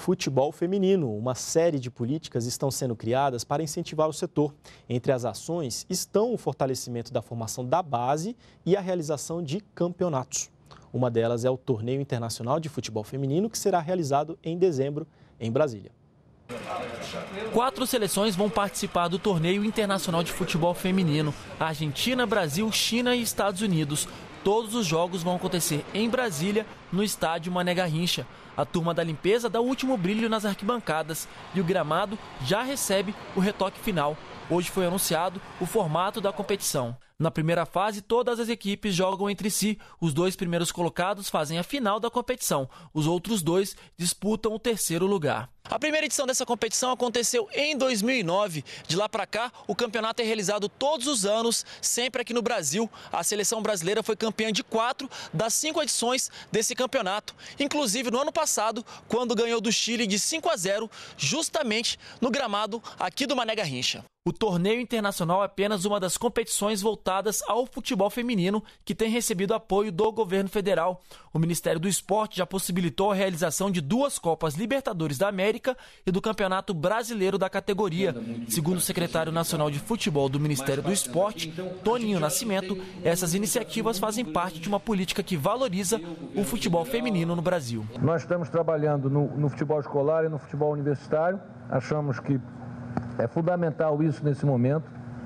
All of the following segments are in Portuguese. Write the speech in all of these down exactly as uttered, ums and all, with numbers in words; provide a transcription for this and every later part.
futebol feminino. Uma série de políticas estão sendo criadas para incentivar o setor. Entre as ações estão o fortalecimento da formação da base e a realização de campeonatos. Uma delas é o Torneio Internacional de Futebol Feminino, que será realizado em dezembro em Brasília. Quatro seleções vão participar do Torneio Internacional de Futebol Feminino: Argentina, Brasil, China e Estados Unidos. Todos os jogos vão acontecer em Brasília, no estádio Mané Garrincha. A turma da limpeza dá o último brilho nas arquibancadas e o gramado já recebe o retoque final. Hoje foi anunciado o formato da competição. Na primeira fase, todas as equipes jogam entre si. Os dois primeiros colocados fazem a final da competição. Os outros dois disputam o terceiro lugar. A primeira edição dessa competição aconteceu em dois mil e nove. De lá para cá, o campeonato é realizado todos os anos, sempre aqui no Brasil. A seleção brasileira foi campeã de quatro das cinco edições desse campeonato. Inclusive no ano passado, quando ganhou do Chile de cinco a zero, justamente no gramado aqui do Mané Garrincha. O torneio internacional é apenas uma das competições voltadas ao futebol feminino que tem recebido apoio do governo federal. O Ministério do Esporte já possibilitou a realização de duas Copas Libertadores da América e do Campeonato Brasileiro da categoria. Segundo o secretário nacional de futebol do Ministério do Esporte, Toninho Nascimento, essas iniciativas fazem parte de uma política que valoriza o futebol feminino no Brasil. Nós estamos trabalhando no, no futebol escolar e no futebol universitário. Achamos que é fundamental isso nesse momento.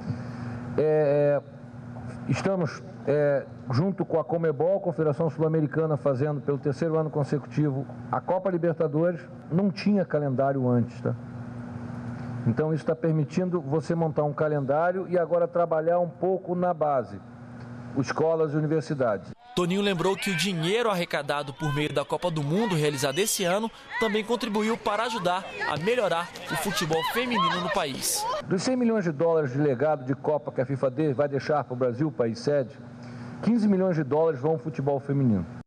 É, estamos é, junto com a Conmebol, Confederação Sul-Americana, fazendo pelo terceiro ano consecutivo a Copa Libertadores. Não tinha calendário antes, tá? Então isso está permitindo você montar um calendário e agora trabalhar um pouco na base, escolas e universidades. Toninho lembrou que o dinheiro arrecadado por meio da Copa do Mundo, realizada esse ano, também contribuiu para ajudar a melhorar o futebol feminino no país. Dos cem milhões de dólares de legado de Copa que a FIFA vai deixar para o Brasil, país sede, quinze milhões de dólares vão ao futebol feminino.